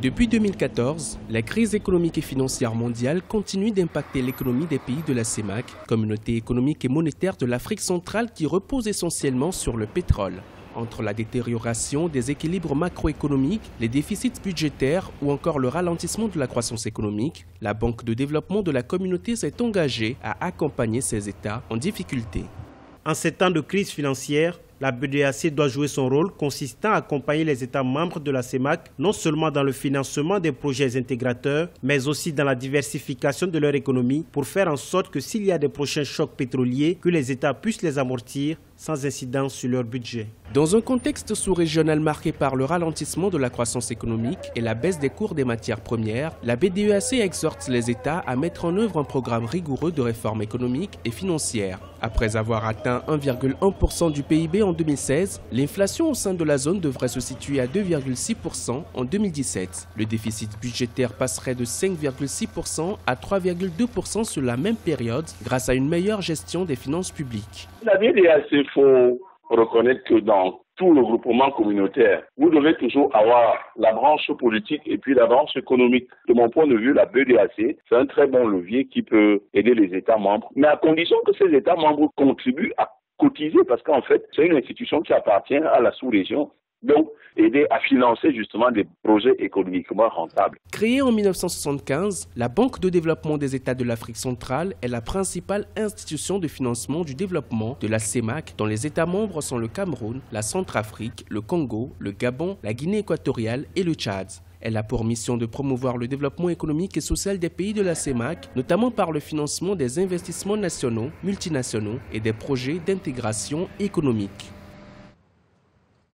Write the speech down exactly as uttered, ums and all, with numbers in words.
Depuis deux mille quatorze, la crise économique et financière mondiale continue d'impacter l'économie des pays de la CEMAC, communauté économique et monétaire de l'Afrique centrale qui repose essentiellement sur le pétrole. Entre la détérioration des équilibres macroéconomiques, les déficits budgétaires ou encore le ralentissement de la croissance économique, la Banque de développement de la communauté s'est engagée à accompagner ces États en difficulté. En ces temps de crise financière, la B D A C doit jouer son rôle consistant à accompagner les États membres de la CEMAC, non seulement dans le financement des projets intégrateurs, mais aussi dans la diversification de leur économie pour faire en sorte que s'il y a des prochains chocs pétroliers, que les États puissent les amortir sans incidence sur leur budget. Dans un contexte sous-régional marqué par le ralentissement de la croissance économique et la baisse des cours des matières premières, la B D E A C exhorte les États à mettre en œuvre un programme rigoureux de réforme économique et financière. Après avoir atteint un virgule un pour cent du P I B en deux mille seize, l'inflation au sein de la zone devrait se situer à deux virgule six pour cent en deux mille dix-sept. Le déficit budgétaire passerait de cinq virgule six pour cent à trois virgule deux pour cent sur la même période grâce à une meilleure gestion des finances publiques. La B D A C, il faut reconnaître que dans tout le regroupement communautaire, vous devez toujours avoir la branche politique et puis la branche économique. De mon point de vue, la B D A C, c'est un très bon levier qui peut aider les États membres, mais à condition que ces États membres contribuent à cotiser, parce qu'en fait, c'est une institution qui appartient à la sous-région. Donc, aider à financer justement des projets économiquement rentables. Créée en mille neuf cent soixante-quinze, la Banque de développement des États de l'Afrique centrale est la principale institution de financement du développement de la CEMAC, dont les États membres sont le Cameroun, la Centrafrique, le Congo, le Gabon, la Guinée équatoriale et le Tchad. Elle a pour mission de promouvoir le développement économique et social des pays de la CEMAC, notamment par le financement des investissements nationaux, multinationaux et des projets d'intégration économique.